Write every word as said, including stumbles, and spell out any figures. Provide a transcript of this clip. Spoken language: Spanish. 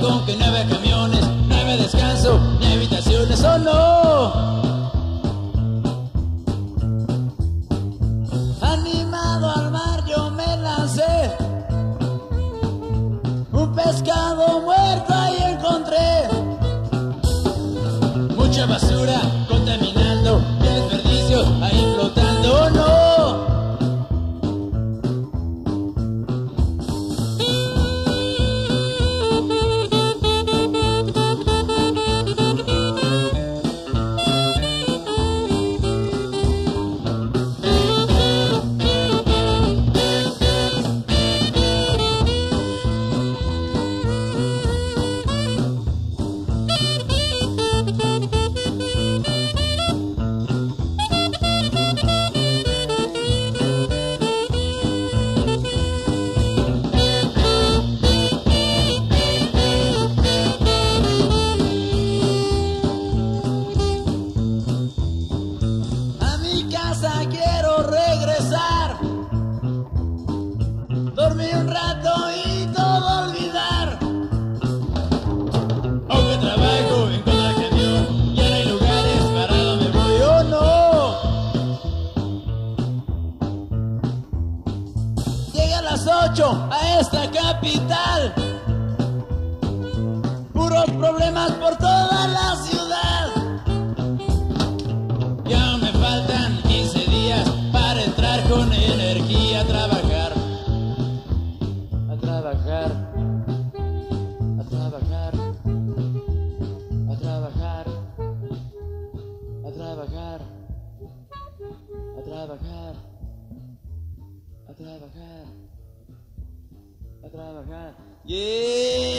con que nueve camiones, nueve descanso, ni habitaciones, ¡oh no! Animado al mar yo me lancé, un pescado muerto ahí encontré, mucha basura contaminando, desperdicios ahí flotando, ¡oh no! Quiero regresar, dormir un rato y todo olvidar. Aunque trabajo en cada camión, ya no hay lugares para donde voy, oh no. Llegué a las ocho a esta capital, puros problemas por toda la ciudad. Ya me faltan quince días para entrar con energía a trabajar, a trabajar, a trabajar, a trabajar, a trabajar, a trabajar, a trabajar, a trabajar. Yeah.